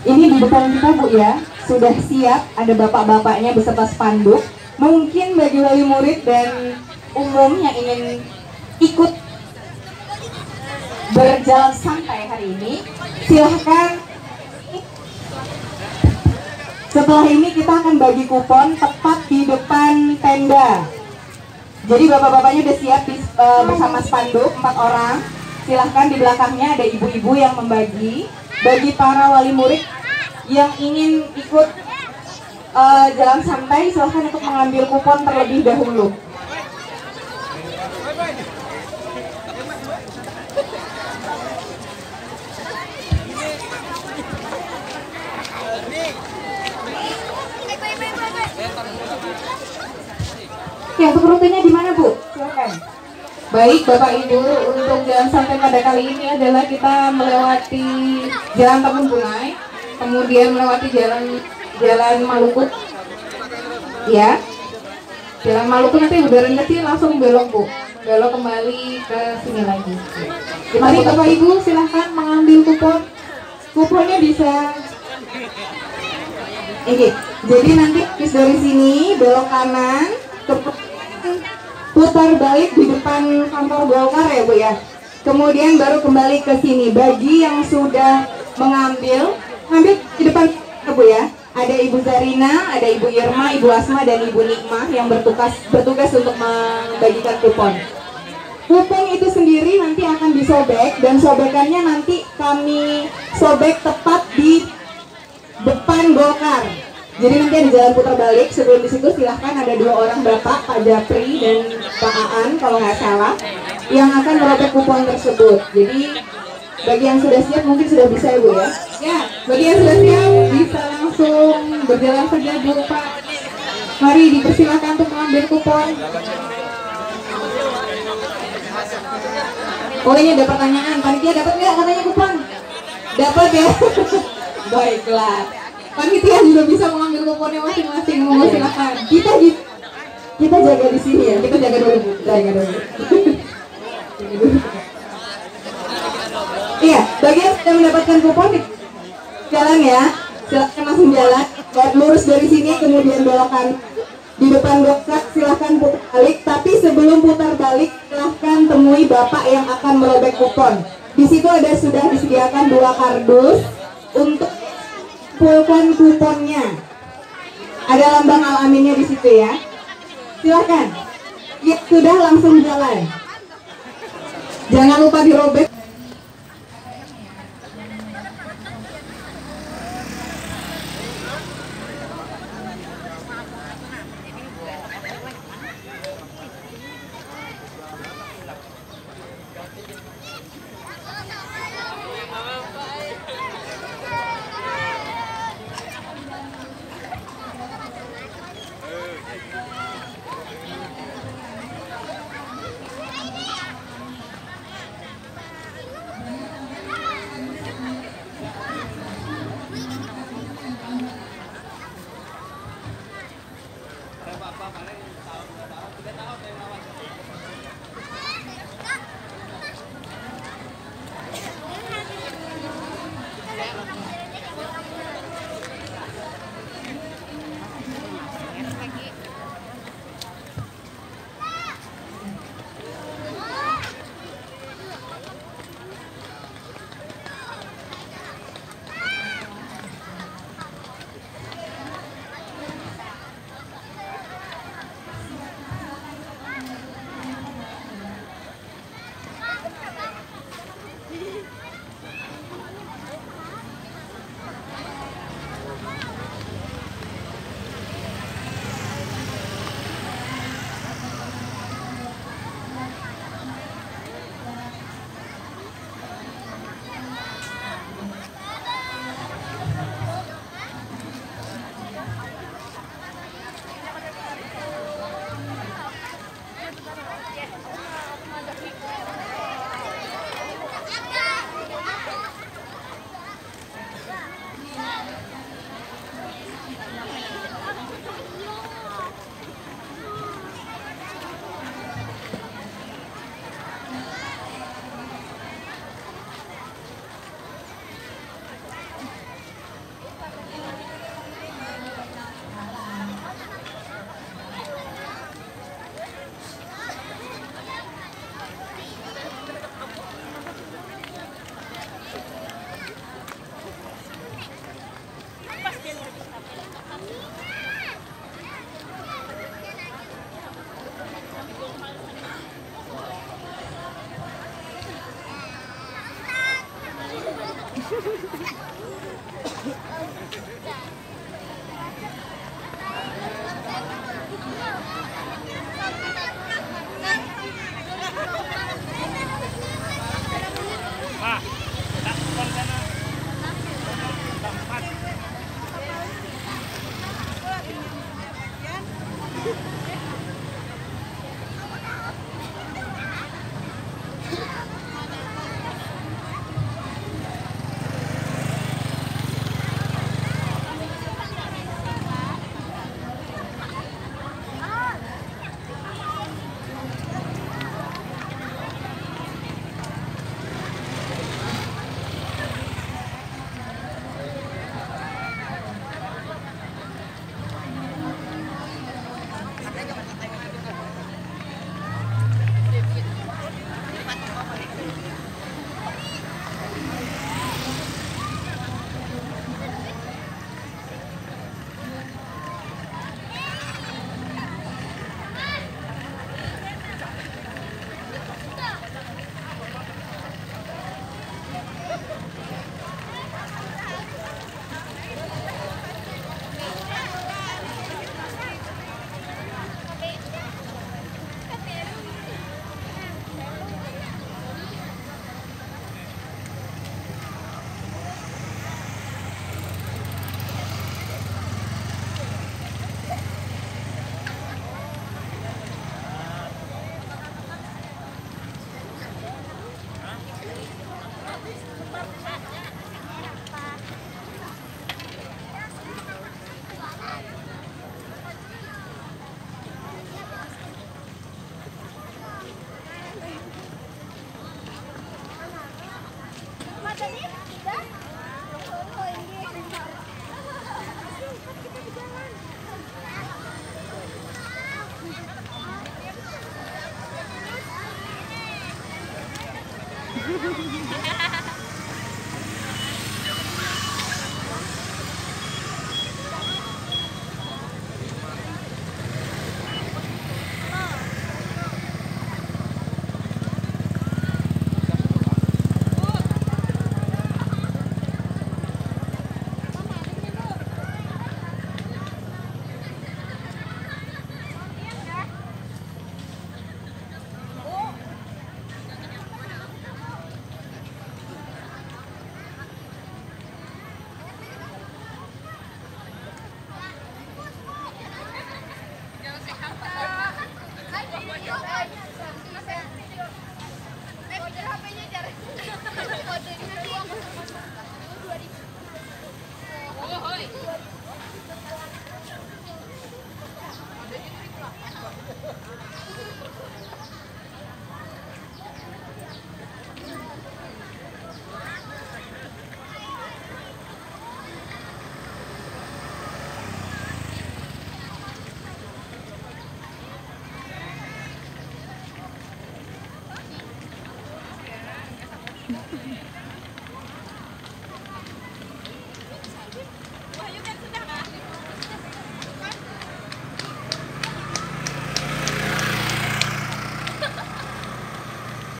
Ini di depan kita Bu ya, sudah siap, ada bapak-bapaknya beserta spanduk. Mungkin bagi wali murid dan umum yang ingin ikut berjalan santai hari ini, silahkan. Setelah ini kita akan bagi kupon tepat di depan tenda. Jadi bapak-bapaknya udah siap bersama spanduk 4 orang. Silahkan di belakangnya ada ibu-ibu yang membagi. Bagi para wali murid yang ingin ikut jalan santai, silahkan untuk mengambil kupon terlebih dahulu. Ya, untuk rutenya di mana Bu? Silakan. Baik Bapak Ibu, untuk jalan santai pada kali ini adalah kita melewati Jalan Taman Bungai, kemudian melewati Jalan Maluku. Ya. Jalan Maluku nanti udah rendah langsung belok Bu. Belok kembali ke sini lagi. Mari Bapak Ibu silahkan mengambil kupon. Kuponnya bisa ini. Jadi nanti dari sini belok kanan, putar balik di depan kantor Golkar ya Bu ya. Kemudian baru kembali ke sini. Bagi yang sudah ambil di depan Bu ya. Ada Ibu Zarina, ada Ibu Irma, Ibu Asma dan Ibu Nikmah yang bertugas untuk membagikan kupon. Kupon itu sendiri nanti akan disobek dan sobekannya nanti kami sobek tepat di depan Golkar. Jadi nanti ada jalan putar balik. Sebelum di situ silahkan ada 2 orang bapak, Pak Japri dan Pak Aan kalau nggak salah, yang akan merobek kupon tersebut. Jadi bagi yang sudah siap mungkin sudah bisa ya Bu ya. Ya, bagi yang sudah siap bisa langsung berjalan saja Bu Pak. Mari dipersilakan untuk mengambil kupon. Oh ini ada pertanyaan, panitia dapat nggak katanya kupon? Dapat ya. Baiklah. Panitia juga bisa mengambil kuponnya masing-masing. Mau silakan. Kita jaga di sini ya. Kita jaga dulu. Iya, bagi yang sudah mendapatkan kupon jalan ya. Silakan langsung jalan. Lurus dari sini kemudian belokan di depan Golkar. Silahkan putar balik. Tapi sebelum putar balik, silahkan temui bapak yang akan merobek kupon. Di situ sudah disediakan 2 kardus untuk kumpulkan kuponnya. Ada lambang al-aminnya di situ ya. Silakan. Ya sudah langsung jalan. Jangan lupa dirobek.